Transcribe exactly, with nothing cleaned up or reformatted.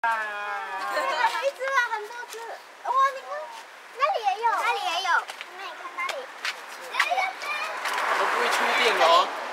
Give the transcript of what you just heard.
一只啊，很多只。哇，你看，那里也有，那里也有。那你看那里， 都不会触电哦。